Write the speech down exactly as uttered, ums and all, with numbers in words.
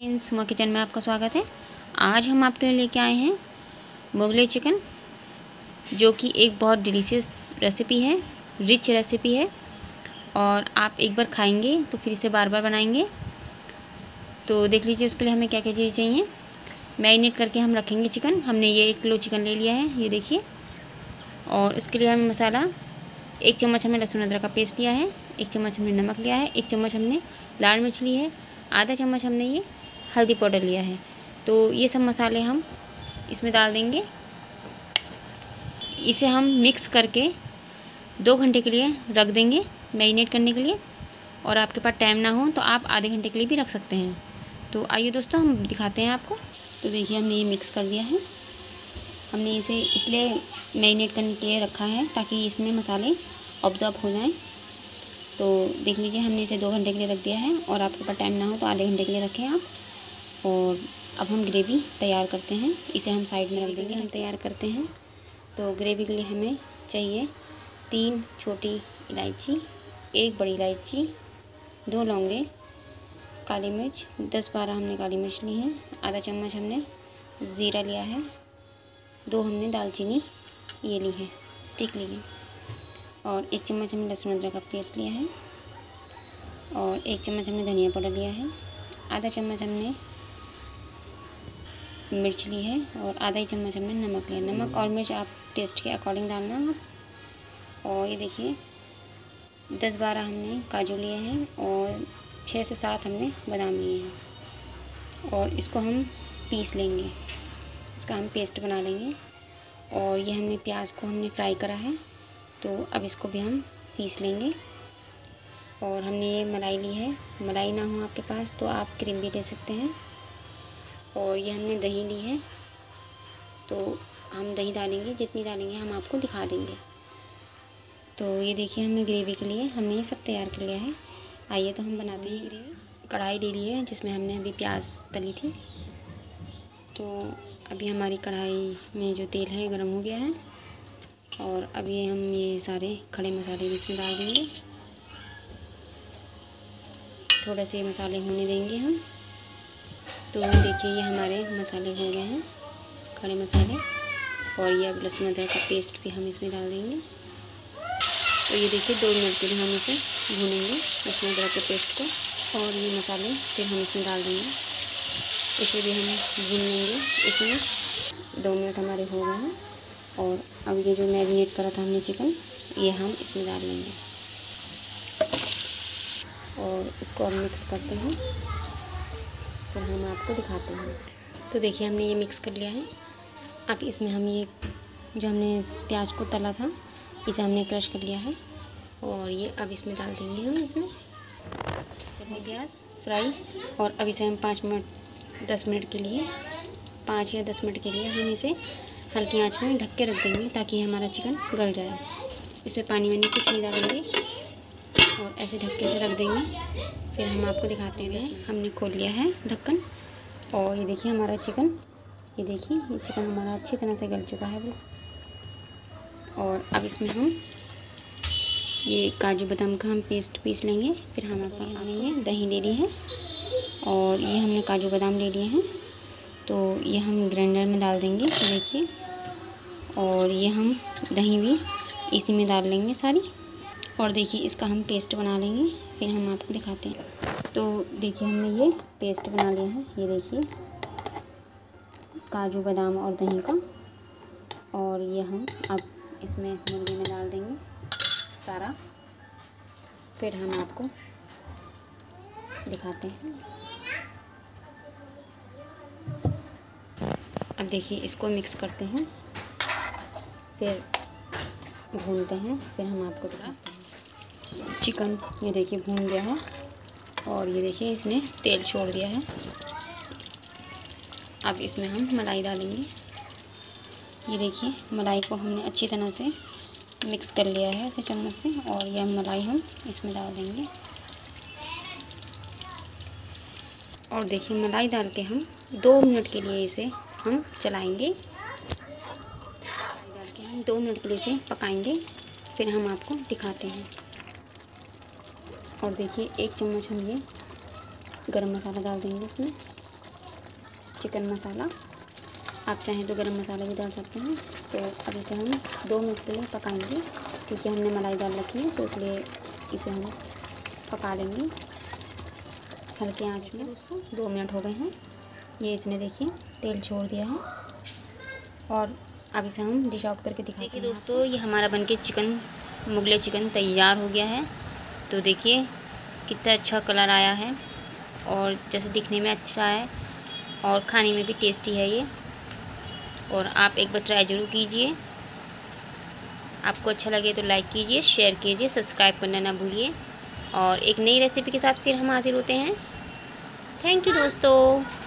सुमा किचन में आपका स्वागत है। आज हम आपके लिए लेके आए हैं मुगलई चिकन, जो कि एक बहुत डिलीशियस रेसिपी है, रिच रेसिपी है और आप एक बार खाएंगे तो फिर इसे बार बार बनाएंगे। तो देख लीजिए उसके लिए हमें क्या क्या चीज़ें चाहिए। मैरिनेट करके हम रखेंगे चिकन। हमने ये एक किलो चिकन ले लिया है, ये देखिए। और उसके लिए हमें मसाला, एक चम्मच हमने लहसुन अदरक का पेस्ट लिया है, एक चम्मच हमने नमक लिया है, एक चम्मच हमने लाल मिर्च ली है, आधा चम्मच हमने ये हल्दी पाउडर लिया है। तो ये सब मसाले हम इसमें डाल देंगे। इसे हम मिक्स करके दो घंटे के लिए रख देंगे मैरिनेट करने के लिए। और आपके पास टाइम ना हो तो आप आधे घंटे के लिए भी रख सकते हैं। तो आइए दोस्तों, हम दिखाते हैं आपको। तो देखिए हमने ये मिक्स कर दिया है। हमने इसे इसलिए मैरिनेट करने के लिए रखा है ताकि इसमें मसाले ऑब्जर्व हो जाएं। तो देख लीजिए हमने इसे दो घंटे के लिए रख दिया है और आपके पास टाइम ना हो तो आधे घंटे के लिए रखें आप। और अब हम ग्रेवी तैयार करते हैं। इसे हम साइड में रख देंगे। हम तैयार करते हैं। तो ग्रेवी के लिए हमें चाहिए तीन छोटी इलायची, एक बड़ी इलायची, दो लौंगे, काली मिर्च, दस बारह हमने काली मिर्च ली है, आधा चम्मच हमने ज़ीरा लिया है, दो हमने दालचीनी ये ली है, स्टिक ली है, और एक चम्मच हमने लहसुन अदरक का पेस्ट लिया है, और एक चम्मच हमने धनिया पाउडर लिया है, आधा चम्मच हमने मिर्च ली है, और आधा ही चम्मच हमने नमक लिया। नमक और मिर्च आप टेस्ट के अकॉर्डिंग डालना आप। और ये देखिए दस बारह हमने काजू लिए हैं और छः से सात हमने बादाम लिए हैं। और इसको हम पीस लेंगे, इसका हम पेस्ट बना लेंगे। और ये हमने प्याज को हमने फ्राई करा है, तो अब इसको भी हम पीस लेंगे। और हमने ये मलाई ली है। मलाई ना हो आपके पास तो आप क्रीम भी ले सकते हैं। और ये हमने दही ली है, तो हम दही डालेंगे, जितनी डालेंगे हम आपको दिखा देंगे। तो ये देखिए हमने ग्रेवी के लिए हमने ये सब तैयार कर लिया है। आइए तो हम बनाते हैं ग्रेवी। कढ़ाई ले ली है जिसमें हमने अभी प्याज तली थी। तो अभी हमारी कढ़ाई में जो तेल है गर्म हो गया है, और अभी हम ये सारे खड़े मसाले भी इसमें डाल देंगे। थोड़े से मसाले होने देंगे हम। तो देखिए ये हमारे मसाले हो गए हैं, खड़े मसाले। और ये अब लहसुन अदरक का पेस्ट भी हम इसमें डाल देंगे। तो ये देखिए दो मिनट के लिए हम इसे भूनेंगे, लहसुन अदरक के पेस्ट को। और ये मसाले फिर हम इसमें डाल देंगे, इसे भी हम भून लेंगे। इसमें दो मिनट हमारे हो गए हैं। और अब ये जो मैरिनेट करा था हमने चिकन, ये हम इसमें डाल लेंगे और इसको अब मिक्स करते हैं, फिर हम आपको दिखाते हैं। तो देखिए हमने ये मिक्स कर लिया है। अब इसमें हम ये जो हमने प्याज को तला था, इसे हमने क्रश कर लिया है, और ये अब इसमें डाल देंगे हम। इसमें करने गैस फ्राई। और अब इसे हम पाँच मिनट दस मिनट के लिए पाँच या दस मिनट के लिए हम इसे हल्की आंच में ढक के रख देंगे ताकि हमारा चिकन गल जाए। इसमें पानी वानी कुछ नहीं डालेंगे और ऐसे ढक्के से रख देंगे। फिर हम आपको दिखाते हैं। हमने खोल लिया है ढक्कन, और ये देखिए हमारा चिकन, ये देखिए ये चिकन हमारा अच्छी तरह से गल चुका है। और अब इसमें हम ये काजू बादाम का हम पेस्ट पीस लेंगे। फिर हम आपको हमने ये दही ले ली है, और ये हमने काजू बादाम ले लिए हैं, तो ये हम ग्राइंडर में डाल देंगे, देखिए। और ये हम दही भी इसी में डाल लेंगे सारी। और देखिए इसका हम पेस्ट बना लेंगे, फिर हम आपको दिखाते हैं। तो देखिए हमने ये पेस्ट बना लिया है, ये देखिए काजू बादाम और दही का। और ये हम अब इसमें मुर्गे में डाल देंगे सारा, फिर हम आपको दिखाते हैं। अब देखिए इसको मिक्स करते हैं, फिर भूनते हैं, फिर हम आपको दिखाते हैं। चिकन ये देखिए भून गया है, और ये देखिए इसने तेल छोड़ दिया है। अब इसमें हम मलाई डालेंगे। ये देखिए मलाई को हमने अच्छी तरह से मिक्स कर लिया है ऐसे चम्मच से, और यह मलाई हम इसमें डाल देंगे। और देखिए मलाई डाल के हम दो मिनट के लिए इसे हम चलाएंगे। डाल के हम दो मिनट के लिए इसे पकाएंगे, फिर हम आपको दिखाते हैं। और देखिए एक चम्मच हम ये गरम मसाला डाल देंगे इसमें, चिकन मसाला। आप चाहें तो गरम मसाला भी डाल सकते हैं। तो अब इसे हम दो मिनट के लिए पकाएंगे, क्योंकि हमने मलाई डाल रखी है, तो इसलिए इसे हम पका लेंगे हल्के आंच में। दोस्तों दो मिनट हो गए हैं, ये इसने देखिए तेल छोड़ दिया है, और अब इसे हम डिश आउट करके दिखाते हैं। देखिए दोस्तों, ये हमारा बनके चिकन मुगले चिकन तैयार हो गया है। तो देखिए कितना अच्छा कलर आया है, और जैसे दिखने में अच्छा है और खाने में भी टेस्टी है ये। और आप एक बार ट्राई ज़रूर कीजिए। आपको अच्छा लगे तो लाइक कीजिए, शेयर कीजिए, सब्सक्राइब करना ना भूलिए। और एक नई रेसिपी के साथ फिर हम हाजिर होते हैं। थैंक यू दोस्तों।